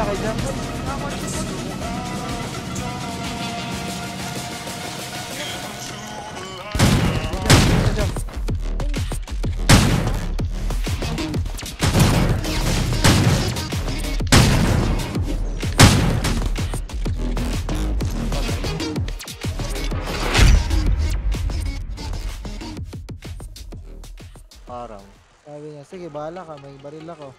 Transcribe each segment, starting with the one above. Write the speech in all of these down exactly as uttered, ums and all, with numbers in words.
kayo dyan. Parang. Sabi niya, sige, bahala ka, may baril ako.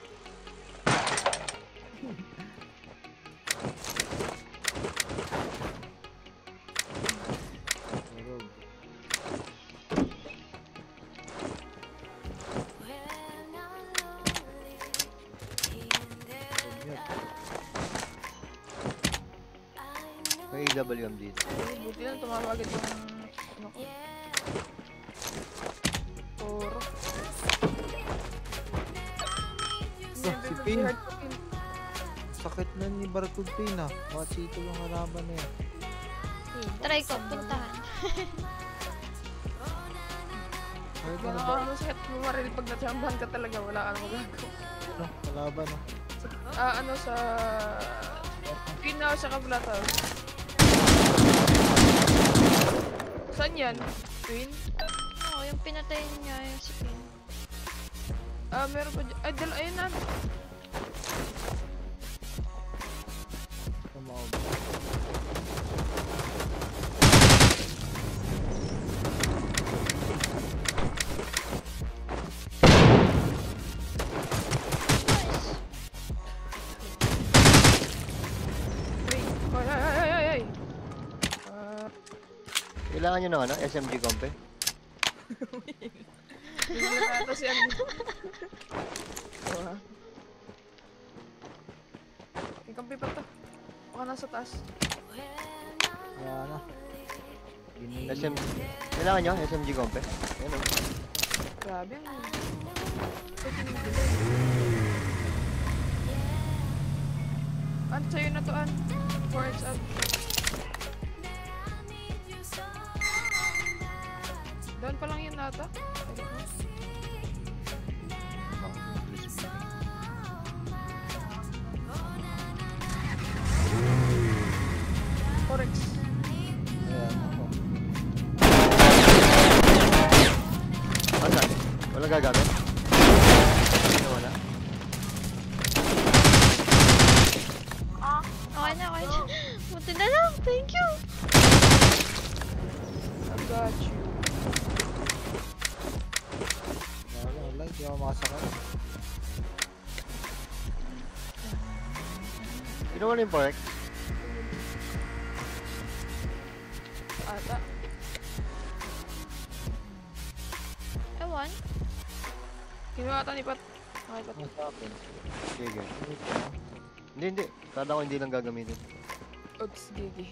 May A W M dito. Buti lang tumama agad yung ano ko. Toro. Oh, si Pin. Sakit na ni Barcode Pin ah. Machito yung harapan na yan. Try ko, puntahan. Ay, Baka ano ba? ano sakit mo maril pag natsambahan ka talaga, wala ka nang magagawa. Ano? Kalaban ah. Ah, ano sa... Queen na sa Kablat House. Saan yan? Queen? Oo, yung pinatay niya yung si Pin. Ah, meron pa dyan. Ay, dala, ayun na. Tumawag. Wait. Ay, ay, ay, ay, ay, ay. Ah, Kailangan nyo ng ano? S M G comp eh. hindi na ata si ano. Oh, ha? Ikampi pa to. Baka nasa taas. Wala na. Ginili. S M G. Kailangan nyo? S M G comp eh. Ayan o. Grabe ang... Ito tinigil. An, sa'yo na to, An. four X up. Doon pa lang yun nata. four X. Ayan ako. Asan? Wala gagamit? Ano wala? Okay na, okay na. Buti na lang, thank you. I got you. Wala, wala. Hindi ako makasakay. Ginawa na yung four X? Ata. Ewan. Kinuha ata ni Pat. Okay, Pat. Ano sa akin? Sige. Hindi, hindi. Kada ko hindi lang gagamitin. Oops, gigi.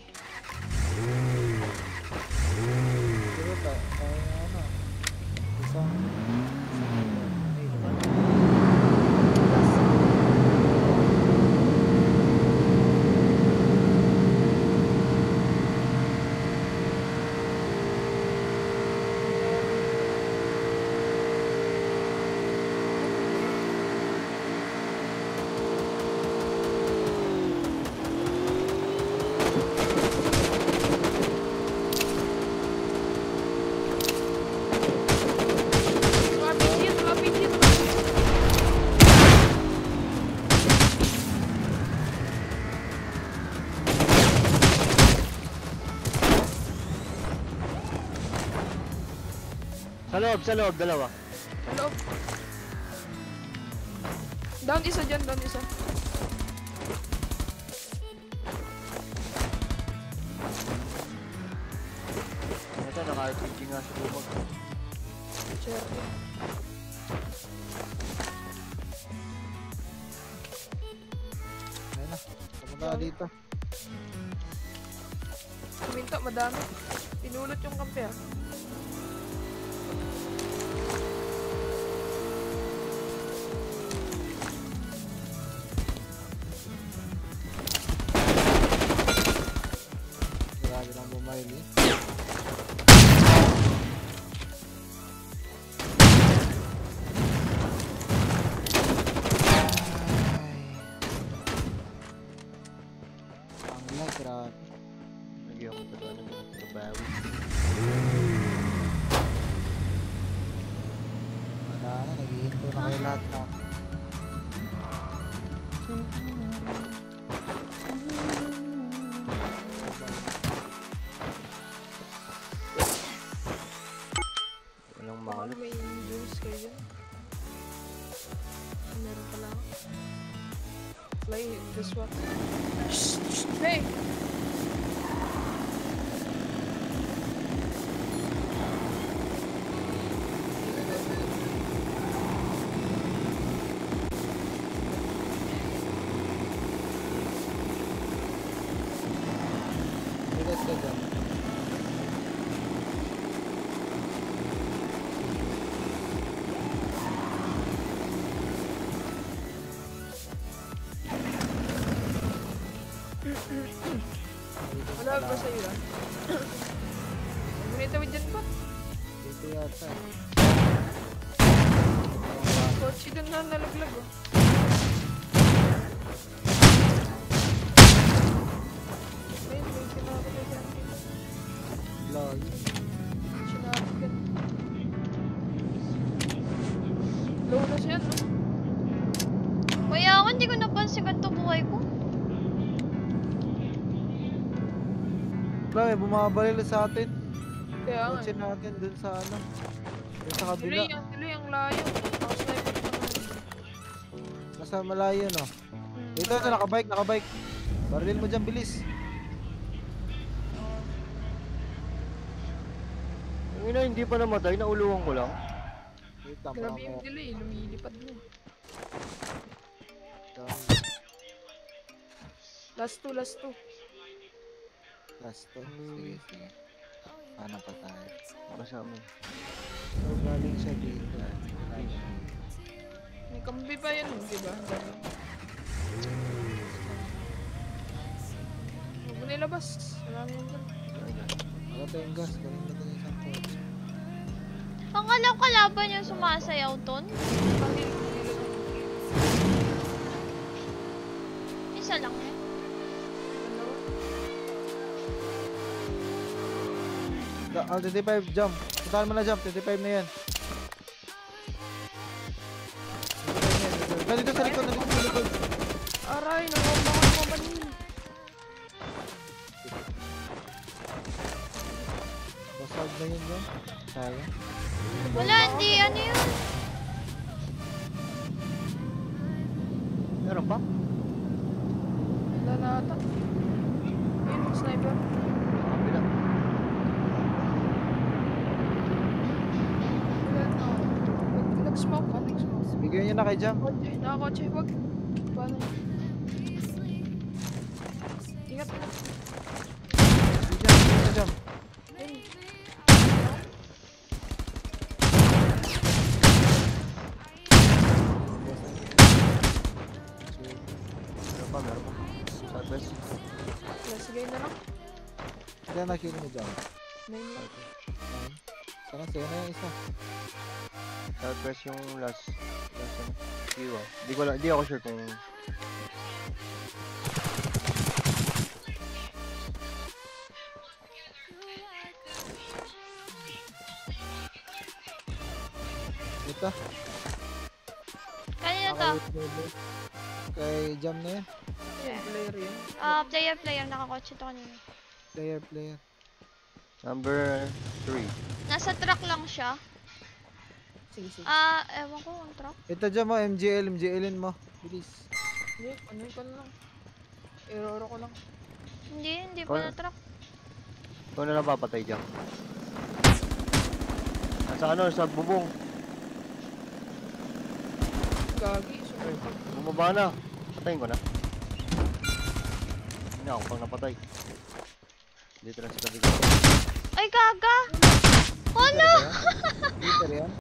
Siguro ta, tayo na ano. Isang... Mga picture, mga picture. Sa loob, sa loob, dalawa. Sa loob. Down isa dyan, down isa. Ito, naka-R P G nga sa bubag. Cherry. Ayun na. Pumunta ka dito. Kuminto, madami. Pinulot yung kampe ah. Grabe lang bumayil eh. Ay. lahat na. Walang Baka makalap. may juice kayo dyan. Meron pala ako. Play this one. Shh, shh, hey! Bilis ka dyan. Wala ba sa'yo lang? Gunitawid dyan ba? Dito yata. Kotse dun na nalaglag oh. Ayun, may sinakot na dyan. Layo. Sinakot ka. Low na siya, no? Kuya ako, hindi ko napansin ganito buhay ko. Wala eh, bumabalil sa atin. Kaya nga. Kotse natin dun sa ano. Dun sa kabila. Tuloy ang tuloy ang layo. Ako sniper naman. Nasa malayo no. Hmm, Dito na nakabike, nakabike. Barilin mo dyan, bilis. Yung ina, hindi pa namatay, nauluhan ko lang. Wait lang, Grabe yung mamaya. delay, lumilipad mo. Last two, last two. Last to. Sige, sige. Paano pa tayo? Masama. So, galing siya dito. May kambi pa yun, di ba? Huwag mo nilabas. Wala mo yun dyan. Wala tayong gas. Galing na tayo isang kotse. Ang alam kalaban yung sumasayaw ton. Pahil, Isa lang eh. Da, ah, twenty-five, jump. Puntahan mo na jump. twenty-five na yan. twenty-five na yan. Nandito sa likod, nandito sa likod. aray, nangomba ko naman manin. Basag na yun dyan. Sayang. Wala, hindi. Ano yun? Meron pa? Wala na ata. Ayun, sniper. Kabila. Wala na. Nag- Nag-smoke ka, nag-smoke. Bigyan nyo na kay jump. Kotse, nakakotse, wag. Paano? Ingat, ingat. Bigyan, bigyan na jump. Ayun. Meron pa, meron pa. Southwest. Wala, sige na lang. Bigyan na kill mo jump. Nine lang. Ayun. Sana sa'yo na yung isa. Southwest yung last. Last one. Iwa. Di ko lang, di ako sure kung... Ito. Kanina to. Kay jump na yan. Ayun, player yun. Ah, player, player. Nakakotse to kanina. Player, player. Number three. Nasa truck lang siya. Sige, sige. Ah, ewan ko, ang truck. Ito dyan mo, M G L, M G L-in mo. Bilis. Hindi, ano ko na lang. Error ko lang. Hindi, hindi Wala. pala truck. Ikaw na lang papatay dyan. Nasa ano, sa bubong. Gagi, sumipag. Bumaba na. Patayin ko na. Hindi ako pang napatay. Dito lang sa tabi ko. Ay, gaga! Oh no! Peter yan?